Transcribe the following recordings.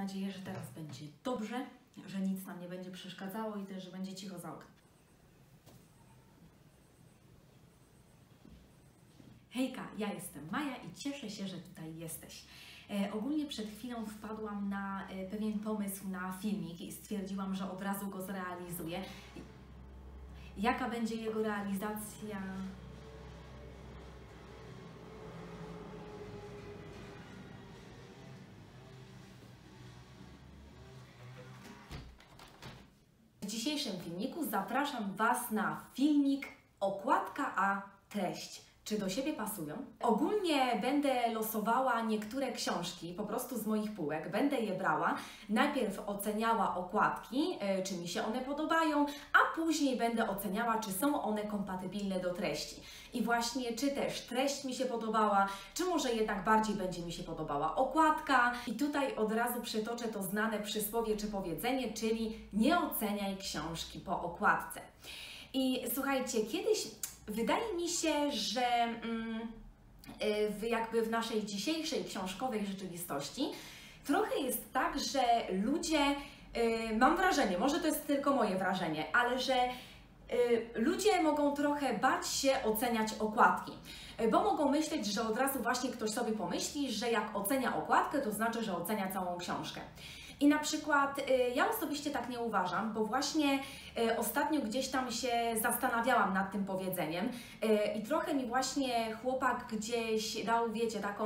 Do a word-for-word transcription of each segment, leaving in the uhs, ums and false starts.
nadzieję, że teraz będzie dobrze, że nic nam nie będzie przeszkadzało i też, że będzie cicho za oknem. Hejka, ja jestem Maja i cieszę się, że tutaj jesteś. E, ogólnie przed chwilą wpadłam na e, pewien pomysł na filmik i stwierdziłam, że od razu go zrealizuję. Jaka będzie jego realizacja? W dzisiejszym filmiku zapraszam Was na filmik okładka a treść. Czy do siebie pasują? Ogólnie będę losowała niektóre książki po prostu z moich półek, będę je brała, najpierw oceniała okładki, yy, czy mi się one podobają, a później będę oceniała, czy są one kompatybilne do treści. I właśnie, czy też treść mi się podobała, czy może jednak bardziej będzie mi się podobała okładka. I tutaj od razu przytoczę to znane przysłowie czy powiedzenie, czyli nie oceniaj książki po okładce. I słuchajcie, kiedyś wydaje mi się, że mm, w, jakby w naszej dzisiejszej książkowej rzeczywistości trochę jest tak, że ludzie, y, mam wrażenie, może to jest tylko moje wrażenie, ale że y, ludzie mogą trochę bać się oceniać okładki, bo mogą myśleć, że od razu właśnie ktoś sobie pomyśli, że jak ocenia okładkę, to znaczy, że ocenia całą książkę. I na przykład y, ja osobiście tak nie uważam, bo właśnie y, ostatnio gdzieś tam się zastanawiałam nad tym powiedzeniem y, i trochę mi właśnie chłopak gdzieś dał, wiecie, taką,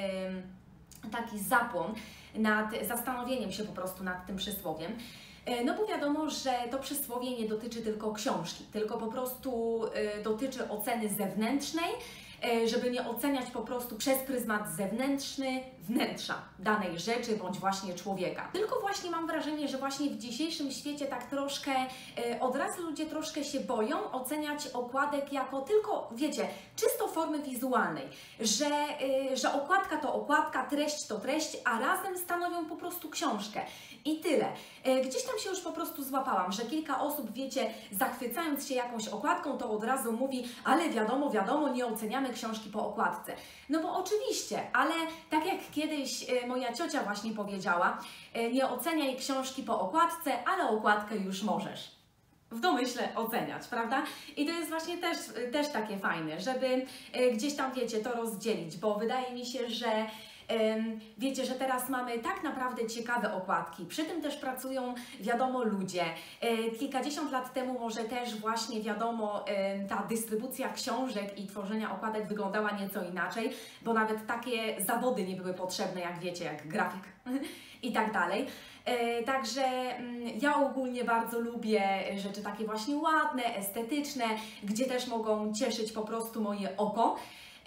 y, taki zapłon nad zastanowieniem się po prostu nad tym przysłowiem. Y, no bo wiadomo, że to przysłowie nie dotyczy tylko książki, tylko po prostu y, dotyczy oceny zewnętrznej, żeby nie oceniać po prostu przez pryzmat zewnętrzny wnętrza danej rzeczy bądź właśnie człowieka. Tylko właśnie mam wrażenie, że właśnie w dzisiejszym świecie tak troszkę od razu ludzie troszkę się boją oceniać okładek jako tylko, wiecie, czysto formy wizualnej, że, że okładka to okładka, treść to treść, a razem stanowią po prostu książkę. I tyle. Gdzieś tam się już po prostu złapałam, że kilka osób, wiecie, zachwycając się jakąś okładką, to od razu mówi, ale wiadomo, wiadomo, nie oceniamy książki po okładce. No bo oczywiście, ale tak jak kiedyś moja ciocia właśnie powiedziała, nie oceniaj książki po okładce, ale okładkę już możesz w domyśle oceniać, prawda? I to jest właśnie też, też takie fajne, żeby gdzieś tam, wiecie, to rozdzielić, bo wydaje mi się, że wiecie, że teraz mamy tak naprawdę ciekawe okładki. Przy tym też pracują, wiadomo, ludzie. Kilkadziesiąt lat temu może też właśnie, wiadomo, ta dystrybucja książek i tworzenia okładek wyglądała nieco inaczej, bo nawet takie zawody nie były potrzebne, jak wiecie, jak grafik i tak dalej. Także ja ogólnie bardzo lubię rzeczy takie właśnie ładne, estetyczne, gdzie też mogą cieszyć po prostu moje oko.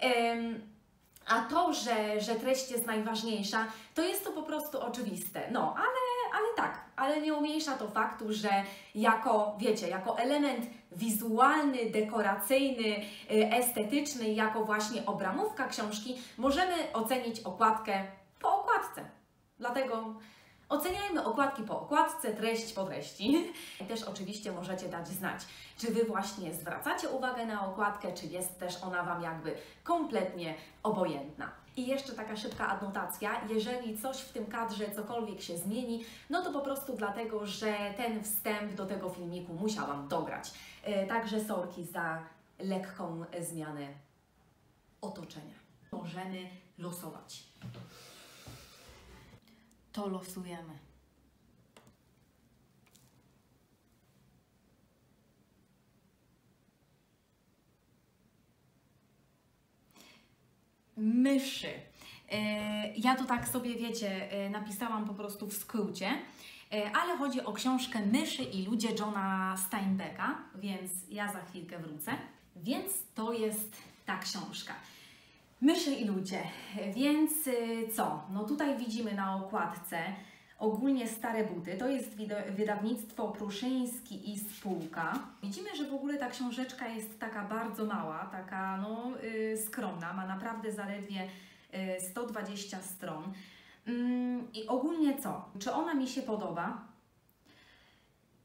A to, że, że treść jest najważniejsza, to jest to po prostu oczywiste. No, ale, ale tak, ale nie umniejsza to faktu, że jako, wiecie, jako element wizualny, dekoracyjny, estetyczny, jako właśnie obramówka książki, możemy ocenić okładkę po okładce. Dlatego oceniajmy okładki po okładce, treść po treści. I też oczywiście możecie dać znać, czy Wy właśnie zwracacie uwagę na okładkę, czy jest też ona Wam jakby kompletnie obojętna. I jeszcze taka szybka adnotacja, jeżeli coś w tym kadrze cokolwiek się zmieni, no to po prostu dlatego, że ten wstęp do tego filmiku musiałam dograć. Także sorki za lekką zmianę otoczenia. Możemy losować. To losujemy. Myszy. Ja to tak sobie, wiecie, napisałam po prostu w skrócie, ale chodzi o książkę Myszy i ludzie Johna Steinbecka, więc ja za chwilkę wrócę. Więc to jest ta książka. Myszy i ludzie, więc co? No tutaj widzimy na okładce ogólnie Stare buty, to jest wydawnictwo Pruszyński i spółka. Widzimy, że w ogóle ta książeczka jest taka bardzo mała, taka no yy, skromna, ma naprawdę zaledwie yy, sto dwadzieścia stron. Yy, I ogólnie co? Czy ona mi się podoba?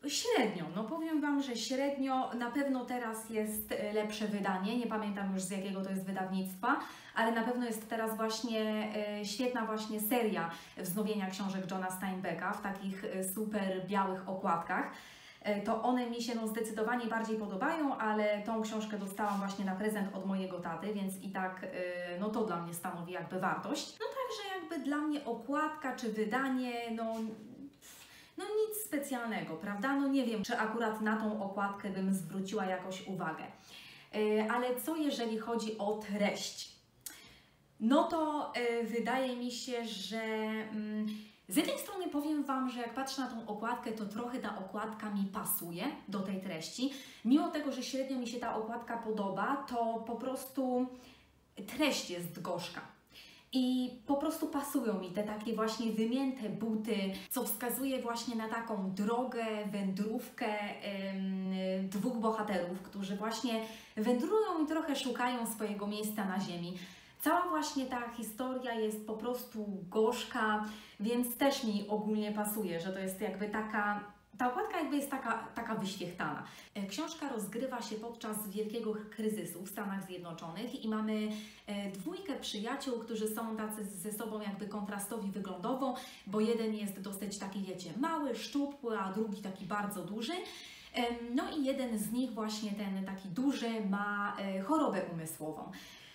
Średnio, no powiem Wam, że średnio, na pewno teraz jest lepsze wydanie, nie pamiętam już z jakiego to jest wydawnictwa, ale na pewno jest teraz właśnie e, świetna właśnie seria wznowienia książek Johna Steinbecka w takich e, super białych okładkach. E, to one mi się no, zdecydowanie bardziej podobają, ale tą książkę dostałam właśnie na prezent od mojego taty, więc i tak e, no to dla mnie stanowi jakby wartość. No także jakby dla mnie okładka czy wydanie, no No nic specjalnego, prawda? No nie wiem, czy akurat na tą okładkę bym zwróciła jakoś uwagę. Yy, ale co jeżeli chodzi o treść? No to yy, wydaje mi się, że yy, z jednej strony powiem Wam, że jak patrzę na tą okładkę, to trochę ta okładka mi pasuje do tej treści. Mimo tego, że średnio mi się ta okładka podoba, to po prostu treść jest gorzka. I po prostu pasują mi te takie właśnie wymięte buty, co wskazuje właśnie na taką drogę, wędrówkę ym, dwóch bohaterów, którzy właśnie wędrują i trochę szukają swojego miejsca na ziemi. Cała właśnie ta historia jest po prostu gorzka, więc też mi ogólnie pasuje, że to jest jakby taka... Ta okładka jakby jest taka, taka wyświechtana. Książka rozgrywa się podczas wielkiego kryzysu w Stanach Zjednoczonych i mamy dwójkę przyjaciół, którzy są tacy ze sobą jakby kontrastowi wyglądowo, bo jeden jest dosyć taki, wiecie, mały, szczupły, a drugi taki bardzo duży. No i jeden z nich, właśnie ten taki duży, ma chorobę umysłową.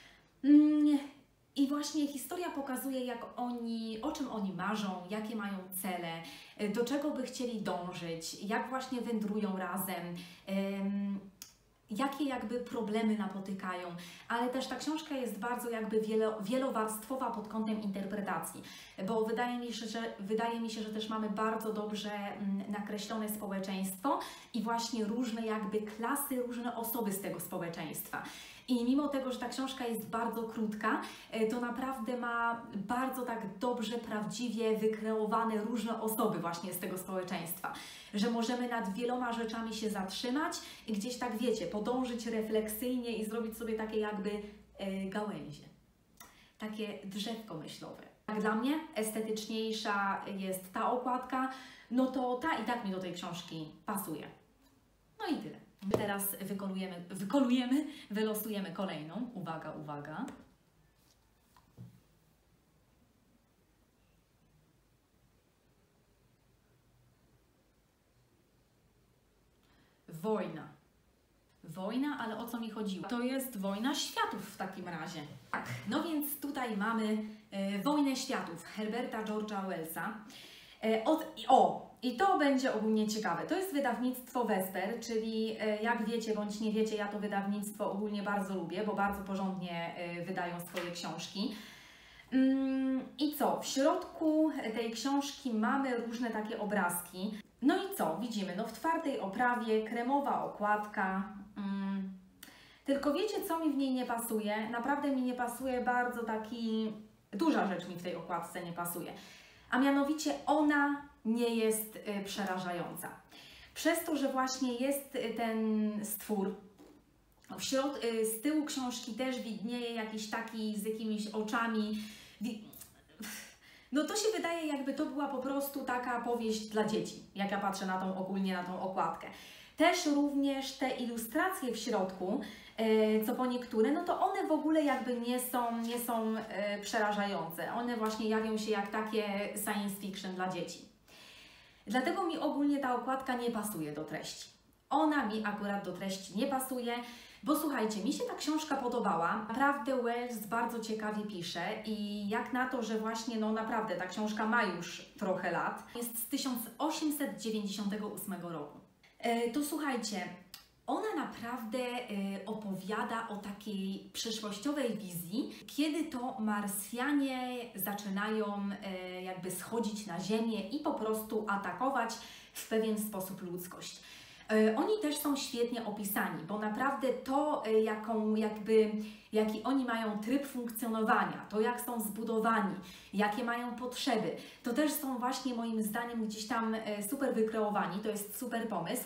I właśnie historia pokazuje, jak oni, o czym oni marzą, jakie mają cele, do czego by chcieli dążyć, jak właśnie wędrują razem, um, jakie jakby problemy napotykają. Ale też ta książka jest bardzo jakby wielo, wielowarstwowa pod kątem interpretacji, bo wydaje mi się, że, wydaje mi się, że też mamy bardzo dobrze mm, nakreślone społeczeństwo i właśnie różne jakby klasy, różne osoby z tego społeczeństwa. I mimo tego, że ta książka jest bardzo krótka, to naprawdę ma bardzo tak dobrze, prawdziwie wykreowane różne osoby właśnie z tego społeczeństwa. Że możemy nad wieloma rzeczami się zatrzymać i gdzieś tak, wiecie, podążyć refleksyjnie i zrobić sobie takie jakby e, gałęzie. Takie drzewko myślowe. Jak dla mnie estetyczniejsza jest ta okładka, no to ta i tak mi do tej książki pasuje. No i tyle. Teraz wykolujemy, wykolujemy, wylosujemy kolejną. Uwaga, uwaga. Wojna. Wojna, ale o co mi chodziło? To jest Wojna Światów w takim razie. Tak, no więc tutaj mamy e, Wojnę Światów Herberta George'a Wellsa. E, od, o, i to będzie ogólnie ciekawe. To jest wydawnictwo Vesper, czyli e, jak wiecie bądź nie wiecie, ja to wydawnictwo ogólnie bardzo lubię, bo bardzo porządnie e, wydają swoje książki. Mm, I co? W środku tej książki mamy różne takie obrazki. No i co? Widzimy, no w twardej oprawie, kremowa okładka. Mm. Tylko wiecie, co mi w niej nie pasuje? Naprawdę mi nie pasuje bardzo taki... Duża rzecz mi w tej okładce nie pasuje. A mianowicie ona nie jest y, przerażająca. Przez to, że właśnie jest y, ten stwór, w środ... y, z tyłu książki też widnieje jakiś taki z jakimiś oczami. No to się wydaje, jakby to była po prostu taka powieść dla dzieci, jak ja patrzę na tą ogólnie na tą okładkę. Też również te ilustracje w środku, e, co po niektóre, no to one w ogóle jakby nie są, nie są e, przerażające. One właśnie jawią się jak takie science fiction dla dzieci. Dlatego mi ogólnie ta okładka nie pasuje do treści. Ona mi akurat do treści nie pasuje. Bo słuchajcie, mi się ta książka podobała. Naprawdę Wells bardzo ciekawie pisze i jak na to, że właśnie no naprawdę ta książka ma już trochę lat, jest z tysiąc osiemset dziewięćdziesiątego ósmego roku. E, to słuchajcie, ona naprawdę e, opowiada o takiej przyszłościowej wizji, kiedy to Marsjanie zaczynają e, jakby schodzić na Ziemię i po prostu atakować w pewien sposób ludzkość. Oni też są świetnie opisani, bo naprawdę to, jaką, jakby, jaki oni mają tryb funkcjonowania, to jak są zbudowani, jakie mają potrzeby, to też są właśnie moim zdaniem gdzieś tam super wykreowani, to jest super pomysł.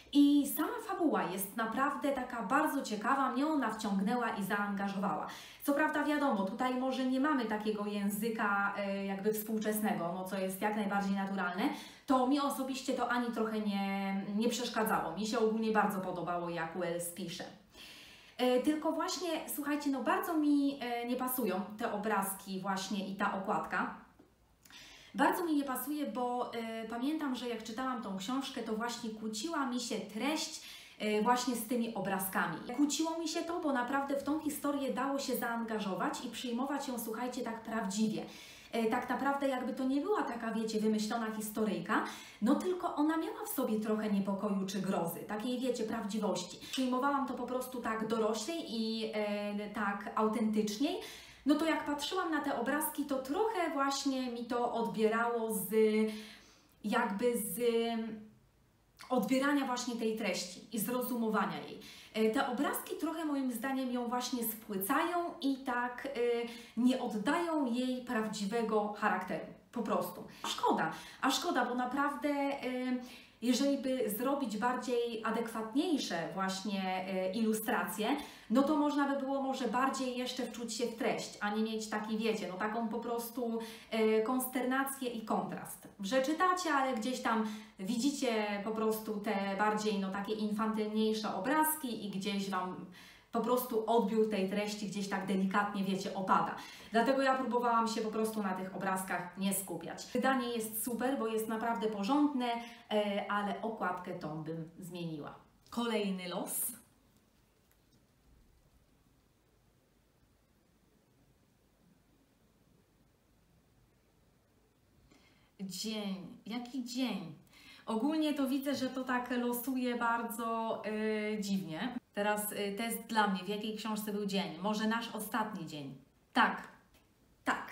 I sama fabuła jest naprawdę taka bardzo ciekawa, mnie ona wciągnęła i zaangażowała. Co prawda wiadomo, tutaj może nie mamy takiego języka e, jakby współczesnego, no co jest jak najbardziej naturalne, to mi osobiście to ani trochę nie, nie przeszkadzało. Mi się ogólnie bardzo podobało, jak Wells pisze. E, tylko właśnie, słuchajcie, no bardzo mi e, nie pasują te obrazki właśnie i ta okładka. Bardzo mi nie pasuje, bo y, pamiętam, że jak czytałam tą książkę, to właśnie kłóciła mi się treść y, właśnie z tymi obrazkami. Kłóciło mi się to, bo naprawdę w tą historię dało się zaangażować i przyjmować ją, słuchajcie, tak prawdziwie. Y, tak naprawdę jakby to nie była taka, wiecie, wymyślona historyjka, no tylko ona miała w sobie trochę niepokoju czy grozy, takiej, wiecie, prawdziwości. Przyjmowałam to po prostu tak doroślej i y, tak autentyczniej. No to jak patrzyłam na te obrazki, to trochę właśnie mi to odbierało z jakby z odbierania właśnie tej treści i zrozumowania jej. Te obrazki trochę moim zdaniem ją właśnie spłycają i tak nie oddają jej prawdziwego charakteru. Po prostu. A szkoda, a szkoda, bo naprawdę jeżeli by zrobić bardziej adekwatniejsze właśnie ilustracje, no to można by było może bardziej jeszcze wczuć się w treść, a nie mieć taki, wiecie, no taką po prostu konsternację i kontrast. Że czytacie, ale gdzieś tam widzicie po prostu te bardziej, no takie infantylniejsze obrazki i gdzieś Wam po prostu odbiór tej treści gdzieś tak delikatnie, wiecie, opada. Dlatego ja próbowałam się po prostu na tych obrazkach nie skupiać. Wydanie jest super, bo jest naprawdę porządne, ale okładkę tą bym zmieniła. Kolejny los. Dzień. Jaki dzień? Ogólnie to widzę, że to tak losuje bardzo yy, dziwnie. Teraz yy, test dla mnie. W jakiej książce był dzień? Może nasz ostatni dzień? Tak. Tak.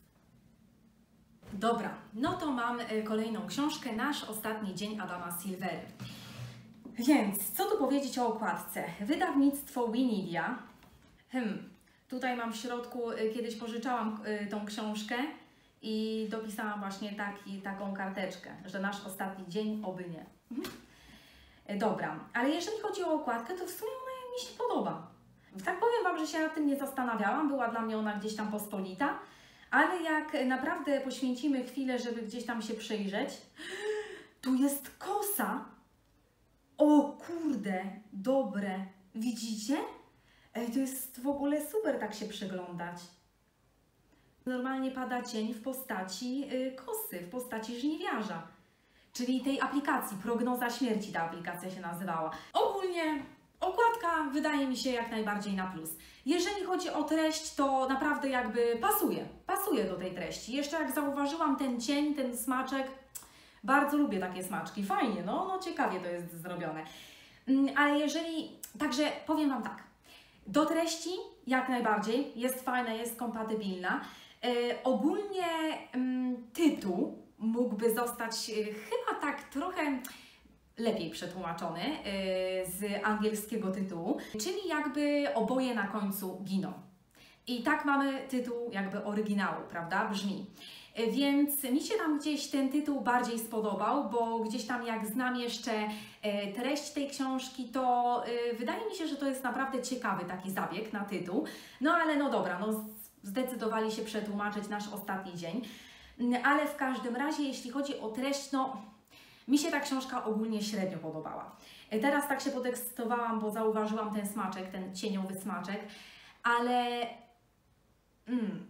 Dobra, no to mam yy, kolejną książkę. Nasz ostatni dzień Adama Silvery. Więc, co tu powiedzieć o okładce? Wydawnictwo Winidia. Hmm, tutaj mam w środku, yy, kiedyś pożyczałam yy, tą książkę i dopisałam właśnie taki, taką karteczkę, że nasz ostatni dzień, oby nie. Mhm. Dobra, ale jeżeli chodzi o okładkę, to w sumie ona mi się podoba. Tak powiem Wam, że się nad tym nie zastanawiałam, była dla mnie ona gdzieś tam pospolita, ale jak naprawdę poświęcimy chwilę, żeby gdzieś tam się przyjrzeć, tu jest kosa. O kurde, dobre. Widzicie? Ej, to jest w ogóle super tak się przyglądać. Normalnie pada cień w postaci y, kosy, w postaci żniwiarza, czyli tej aplikacji, Prognoza Śmierci ta aplikacja się nazywała. Ogólnie okładka wydaje mi się jak najbardziej na plus. Jeżeli chodzi o treść, to naprawdę jakby pasuje, pasuje do tej treści. Jeszcze jak zauważyłam ten cień, ten smaczek, bardzo lubię takie smaczki, fajnie, no, no ciekawie to jest zrobione. Ale jeżeli, także powiem Wam tak, do treści jak najbardziej, jest fajna, jest kompatybilna. E, ogólnie m, tytuł mógłby zostać e, chyba tak trochę lepiej przetłumaczony e, z angielskiego tytułu, czyli jakby oboje na końcu giną. I tak mamy tytuł jakby oryginału, prawda? Brzmi. E, więc mi się tam gdzieś ten tytuł bardziej spodobał, bo gdzieś tam jak znam jeszcze e, treść tej książki, to e, wydaje mi się, że to jest naprawdę ciekawy taki zabieg na tytuł. No ale no dobra, no zdecydowali się przetłumaczyć nasz ostatni dzień, ale w każdym razie, jeśli chodzi o treść, no mi się ta książka ogólnie średnio podobała. Teraz tak się podekscytowałam, bo zauważyłam ten smaczek, ten cieniowy smaczek, ale mm,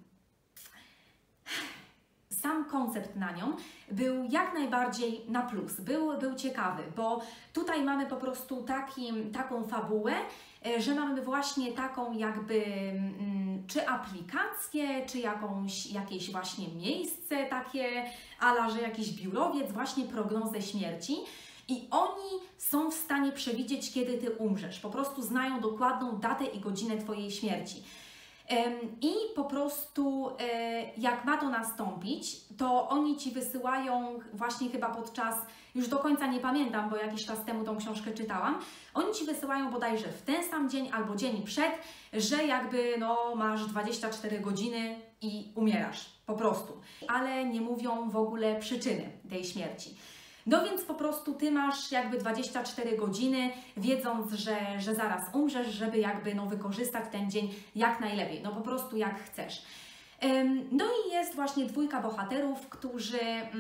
sam koncept na nią był jak najbardziej na plus, był, był ciekawy, bo tutaj mamy po prostu taki, taką fabułę, że mamy właśnie taką jakby mm, czy aplikację, czy jakąś, jakieś właśnie miejsce takie, ala, że jakiś biurowiec, właśnie prognozę śmierci i oni są w stanie przewidzieć, kiedy Ty umrzesz. Po prostu znają dokładną datę i godzinę Twojej śmierci. I po prostu jak ma to nastąpić, to oni Ci wysyłają właśnie chyba podczas, już do końca nie pamiętam, bo jakiś czas temu tą książkę czytałam, oni Ci wysyłają bodajże w ten sam dzień albo dzień przed, że jakby no masz dwadzieścia cztery godziny i umierasz, po prostu. Ale nie mówią w ogóle przyczyny tej śmierci. No więc po prostu Ty masz jakby dwadzieścia cztery godziny, wiedząc, że, że zaraz umrzesz, żeby jakby no wykorzystać ten dzień jak najlepiej, no po prostu jak chcesz. No i jest właśnie dwójka bohaterów, którzy,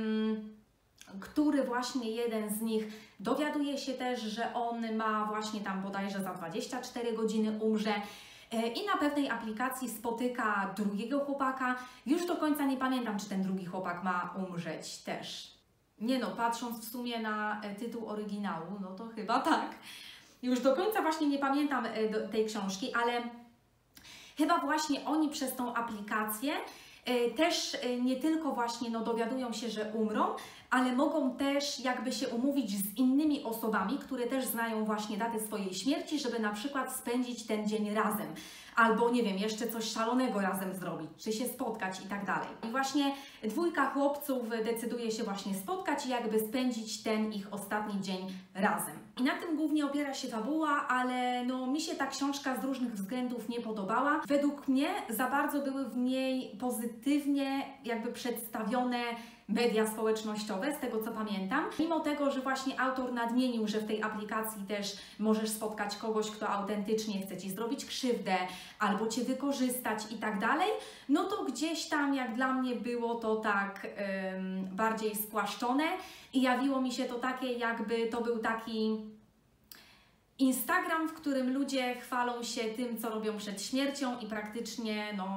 który właśnie jeden z nich dowiaduje się też, że on ma właśnie tam bodajże za dwadzieścia cztery godziny umrze i na pewnej aplikacji spotyka drugiego chłopaka. Już do końca nie pamiętam, czy ten drugi chłopak ma umrzeć też. Nie no, patrząc w sumie na tytuł oryginału, no to chyba tak. Już do końca właśnie nie pamiętam tej książki, ale chyba właśnie oni przez tą aplikację też nie tylko właśnie no, dowiadują się, że umrą, ale mogą też jakby się umówić z innymi osobami, które też znają właśnie datę swojej śmierci, żeby na przykład spędzić ten dzień razem. Albo nie wiem, jeszcze coś szalonego razem zrobić, czy się spotkać i tak dalej. I właśnie dwójka chłopców decyduje się właśnie spotkać i jakby spędzić ten ich ostatni dzień razem. I na tym głównie opiera się fabuła, ale no mi się ta książka z różnych względów nie podobała. Według mnie za bardzo były w niej pozytywnie jakby przedstawione media społecznościowe, z tego co pamiętam. Mimo tego, że właśnie autor nadmienił, że w tej aplikacji też możesz spotkać kogoś, kto autentycznie chce Ci zrobić krzywdę albo Cię wykorzystać i tak dalej, no to gdzieś tam jak dla mnie było to tak ym, bardziej spłaszczone i jawiło mi się to takie, jakby to był taki Instagram, w którym ludzie chwalą się tym, co robią przed śmiercią i praktycznie no...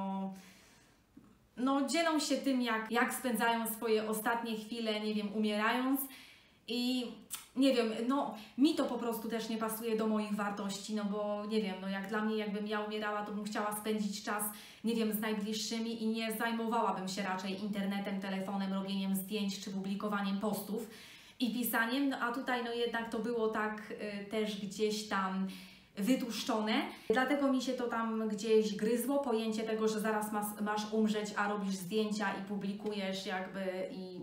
no dzielą się tym, jak, jak spędzają swoje ostatnie chwile, nie wiem, umierając i nie wiem, no mi to po prostu też nie pasuje do moich wartości, no bo nie wiem, no jak dla mnie, jakbym ja umierała, to bym chciała spędzić czas, nie wiem, z najbliższymi i nie zajmowałabym się raczej internetem, telefonem, robieniem zdjęć czy publikowaniem postów i pisaniem, no a tutaj no jednak to było tak y, też gdzieś tam wytłuszczone, dlatego mi się to tam gdzieś gryzło, pojęcie tego, że zaraz masz, masz umrzeć, a robisz zdjęcia i publikujesz jakby i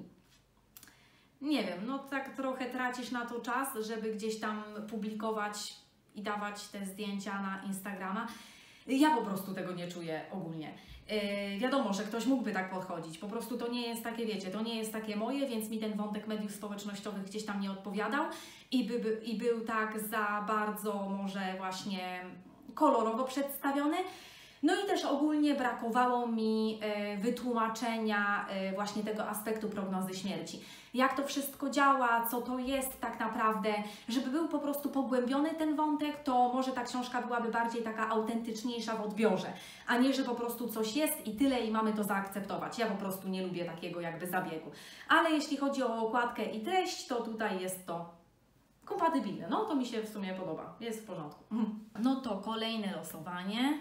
nie wiem, no tak trochę tracisz na to czas, żeby gdzieś tam publikować i dawać te zdjęcia na Instagrama. Ja po prostu tego nie czuję ogólnie. Yy, wiadomo, że ktoś mógłby tak podchodzić, po prostu to nie jest takie, wiecie, to nie jest takie moje, więc mi ten wątek mediów społecznościowych gdzieś tam nie odpowiadał i, by, by, i był tak za bardzo może właśnie kolorowo przedstawiony. No i też ogólnie brakowało mi y, wytłumaczenia y, właśnie tego aspektu prognozy śmierci. Jak to wszystko działa, co to jest tak naprawdę, żeby był po prostu pogłębiony ten wątek, to może ta książka byłaby bardziej taka autentyczniejsza w odbiorze, a nie, że po prostu coś jest i tyle i mamy to zaakceptować. Ja po prostu nie lubię takiego jakby zabiegu. Ale jeśli chodzi o okładkę i treść, to tutaj jest to kompatybilne. No to mi się w sumie podoba, jest w porządku. No to kolejne losowanie.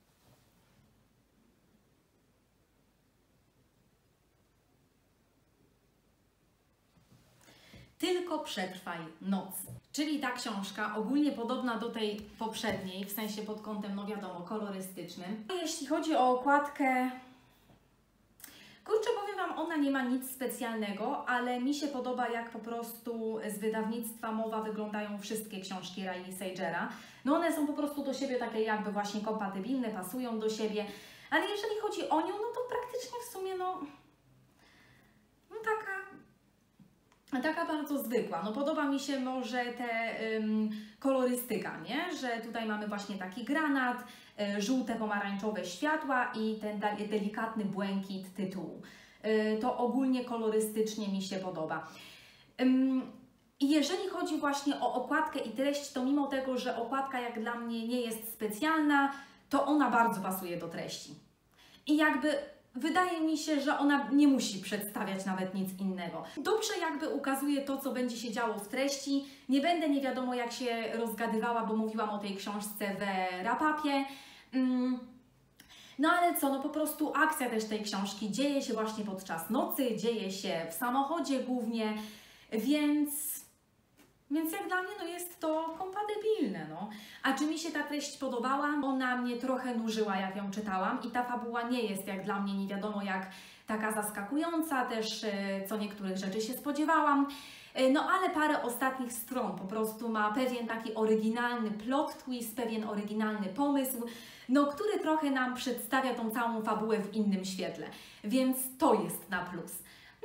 Tylko przetrwaj noc. Czyli ta książka ogólnie podobna do tej poprzedniej, w sensie pod kątem, no wiadomo, kolorystycznym. Jeśli chodzi o okładkę, kurczę, powiem Wam, ona nie ma nic specjalnego, ale mi się podoba, jak po prostu z wydawnictwa Mowa wyglądają wszystkie książki Riley Sagera. No one są po prostu do siebie takie jakby właśnie kompatybilne, pasują do siebie, ale jeżeli chodzi o nią, no to praktycznie w sumie no, no taka... Taka bardzo zwykła. No podoba mi się może te ym, kolorystyka, nie? Że tutaj mamy właśnie taki granat, y, żółte, pomarańczowe światła i ten delikatny błękit tytułu. Y, to ogólnie kolorystycznie mi się podoba. Ym, I jeżeli chodzi właśnie o okładkę i treść, to mimo tego, że okładka jak dla mnie nie jest specjalna, to ona bardzo pasuje do treści. I jakby wydaje mi się, że ona nie musi przedstawiać nawet nic innego. Dobrze jakby ukazuje to, co będzie się działo w treści. Nie będę nie wiadomo jak się rozgadywała, bo mówiłam o tej książce we Rapapie. Mm. No ale co, no po prostu akcja też tej książki dzieje się właśnie podczas nocy, dzieje się w samochodzie głównie, więc... Więc jak dla mnie no jest to kompatybilne, no. A czy mi się ta treść podobała? Ona mnie trochę nużyła, jak ją czytałam i ta fabuła nie jest jak dla mnie nie wiadomo jak taka zaskakująca, też co niektórych rzeczy się spodziewałam. No ale parę ostatnich stron po prostu ma pewien taki oryginalny plot twist, pewien oryginalny pomysł, no który trochę nam przedstawia tą całą fabułę w innym świetle, więc to jest na plus. No ale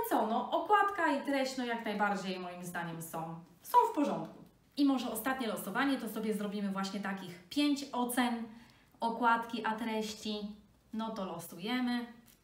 co, no okładka i treść no jak najbardziej moim zdaniem są, są w porządku. I może ostatnie losowanie to sobie zrobimy właśnie takich pięć ocen okładki a treści. No to losujemy.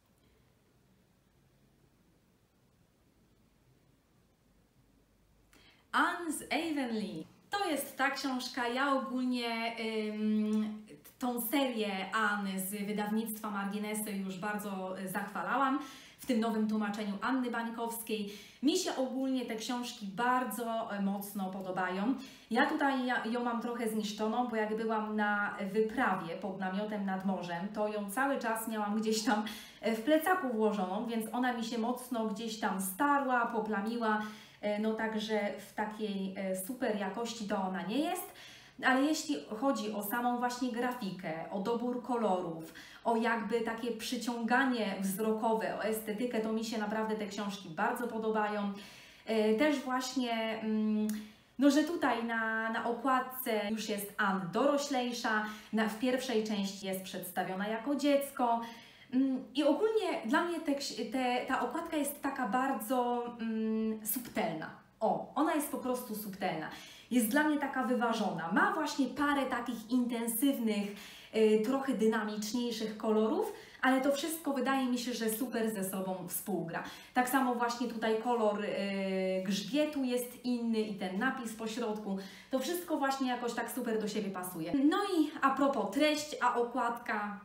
Anne z Avonlea. To jest ta książka, ja ogólnie ym, tą serię Anny z wydawnictwa Marginesy już bardzo zachwalałam w tym nowym tłumaczeniu Anny Bańkowskiej. Mi się ogólnie te książki bardzo mocno podobają. Ja tutaj ją mam trochę zniszczoną, bo jak byłam na wyprawie pod namiotem nad morzem, to ją cały czas miałam gdzieś tam w plecaku włożoną, więc ona mi się mocno gdzieś tam starła, poplamiła. No także w takiej super jakości to ona nie jest, ale jeśli chodzi o samą właśnie grafikę, o dobór kolorów, o jakby takie przyciąganie wzrokowe, o estetykę, to mi się naprawdę te książki bardzo podobają. Też właśnie, no że tutaj na, na okładce już jest Anne doroślejsza, na, w pierwszej części jest przedstawiona jako dziecko. I ogólnie dla mnie te, te, ta okładka jest taka bardzo mm, subtelna. O, ona jest po prostu subtelna. Jest dla mnie taka wyważona. Ma właśnie parę takich intensywnych, y, trochę dynamiczniejszych kolorów, ale to wszystko wydaje mi się, że super ze sobą współgra. Tak samo właśnie tutaj kolor y, grzbietu jest inny i ten napis po środku. To wszystko właśnie jakoś tak super do siebie pasuje. No i a propos treść, a okładka...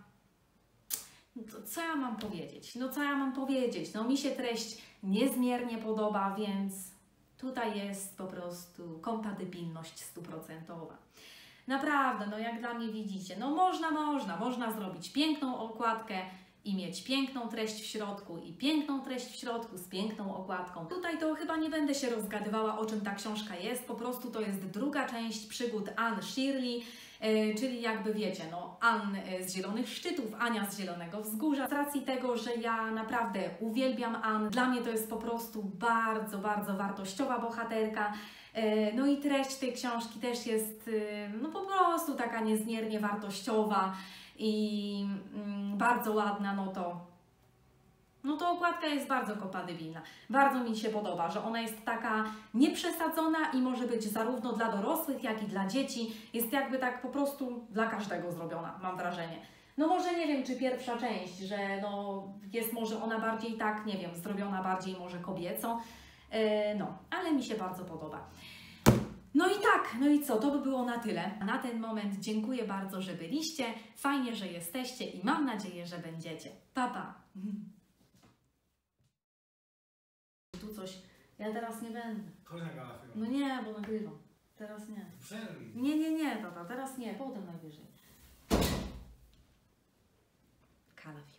Co ja mam powiedzieć? No co ja mam powiedzieć? No mi się treść niezmiernie podoba, więc tutaj jest po prostu kompatybilność stuprocentowa. Naprawdę, no jak dla mnie widzicie, no można, można, można zrobić piękną okładkę i mieć piękną treść w środku i piękną treść w środku z piękną okładką. Tutaj to chyba nie będę się rozgadywała, o czym ta książka jest, po prostu to jest druga część przygód Anne Shirley, Yy, czyli jakby wiecie, no Anne z Zielonych Szczytów, Ania z Zielonego Wzgórza. Z racji tego, że ja naprawdę uwielbiam Anne, dla mnie to jest po prostu bardzo, bardzo wartościowa bohaterka. Yy, no i treść tej książki też jest yy, no po prostu taka niezmiernie wartościowa i yy, bardzo ładna, no to no to okładka jest bardzo kompatybilna. Bardzo mi się podoba, że ona jest taka nieprzesadzona i może być zarówno dla dorosłych, jak i dla dzieci. Jest jakby tak po prostu dla każdego zrobiona, mam wrażenie. No może nie wiem, czy pierwsza część, że no jest może ona bardziej tak, nie wiem, zrobiona bardziej może kobieco. Yy, no, ale mi się bardzo podoba. No i tak, no i co, to by było na tyle. Na ten moment dziękuję bardzo, że byliście. Fajnie, że jesteście i mam nadzieję, że będziecie. Pa, pa! Tu coś. Ja teraz nie będę. Chodź na galę. No nie, bo nagrywam. Teraz nie. Przerwij. Nie, nie, nie, tata, teraz nie, potem najwyżej. Kalafior.